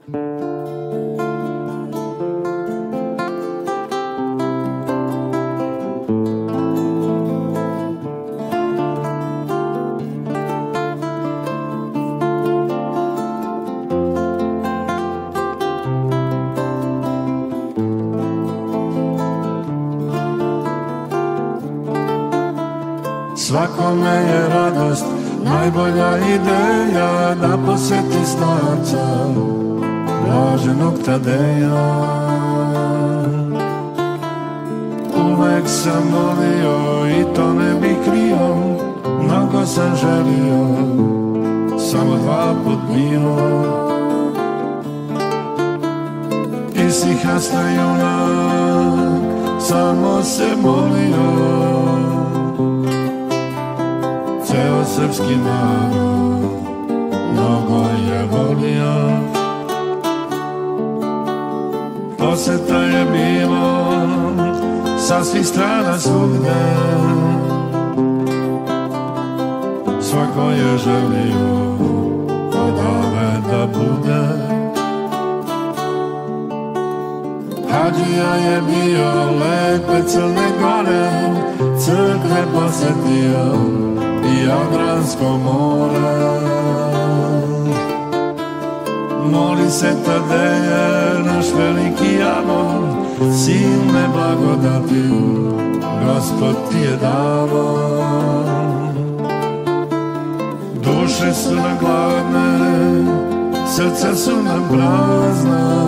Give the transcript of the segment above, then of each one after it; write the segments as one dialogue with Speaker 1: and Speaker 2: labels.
Speaker 1: Svakome je radost najbolja ideja da posjeti starca blaženog Tadeja. Uvek sam volio i to ne bih krio, mnogo sam želio, samo 2 put bilo. Isihasta junak, samo se molio, ceo srpski narod mnogo je volio. Poseta je bilo sa svih strana svugde, svako je želio od ove da bude. Hadžija je bio lepe Crne Gore, crkve posetio i Jadransko more. Moli se Tadeje, naš veliki amor, silne blagodati Gospod ti je davo. Duše su nam gladne, srca su nam prazna,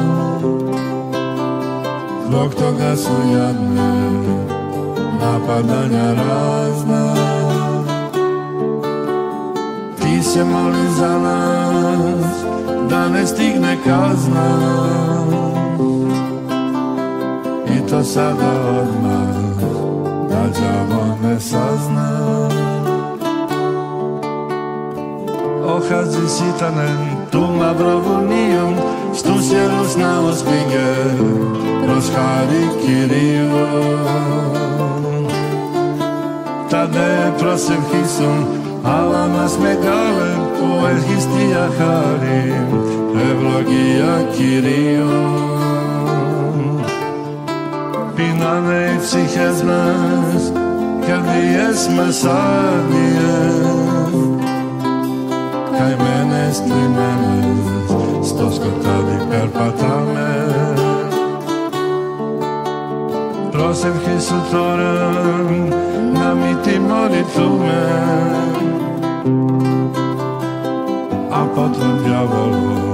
Speaker 1: zbog toga su jadne napadanja razna. Ti se moli za nas da ne stigne kazna, i to sada odmah da đavo ne sazna. Ohazi sitanen tu mavrovunijom, stusjerus na uspinge proshari Kiriju. Tade prosev hisum alamas megale poelhistia harim evlogija Kiriju. Pinane psichezmas kerdies masadie, kaj menes trimenes stoskotadi per patame. Prosev hisutoram namiti molitume, a potom djavolu